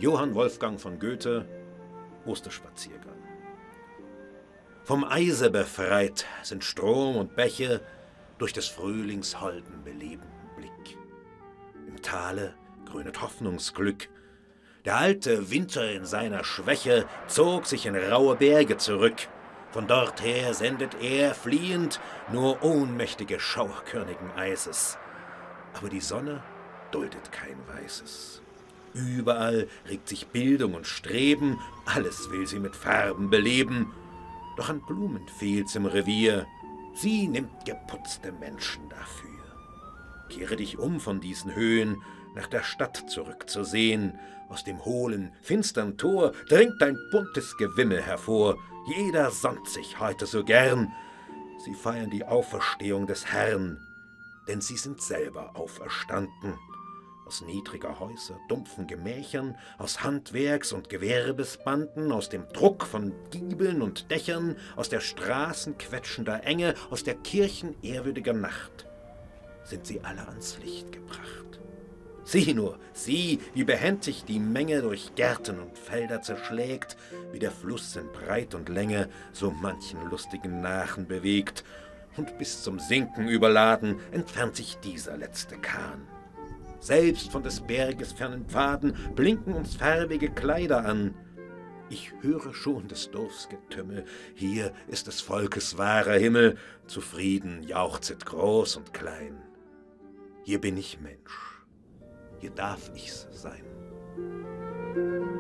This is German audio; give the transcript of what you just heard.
Johann Wolfgang von Goethe, Osterspaziergang. Vom Eise befreit sind Strom und Bäche durch des Frühlings holden belebenden Blick. Im Tale grünet Hoffnungsglück. Der alte Winter in seiner Schwäche zog sich in raue Berge zurück. Von dorther sendet er, fliehend, nur ohnmächtige Schauerkörnigen Eises. Aber die Sonne duldet kein Weißes. Überall regt sich Bildung und Streben, alles will sie mit Farben beleben. Doch an Blumen fehlt's im Revier, sie nimmt geputzte Menschen dafür. Kehre dich um von diesen Höhen, nach der Stadt zurückzusehen. Aus dem hohlen, finstern Tor dringt ein buntes Gewimmel hervor. Jeder sonnt sich heute so gern. Sie feiern die Auferstehung des Herrn, denn sie sind selber auferstanden. Aus niedriger Häuser, dumpfen Gemächern, aus Handwerks- und Gewerbesbanden, aus dem Druck von Giebeln und Dächern, aus der Straßen quetschender Enge, aus der Kirchen ehrwürdiger Nacht, sind sie alle ans Licht gebracht. Sieh nur, sieh, wie behändig die Menge durch Gärten und Felder zerschlägt, wie der Fluss in Breit und Länge so manchen lustigen Nachen bewegt, und bis zum Sinken überladen entfernt sich dieser letzte Kahn. Selbst von des Berges fernen Pfaden blinken uns farbige Kleider an. Ich höre schon des Dorfs Getümmel, hier ist des Volkes wahrer Himmel, zufrieden jauchzet groß und klein. Hier bin ich Mensch, hier darf ich's sein.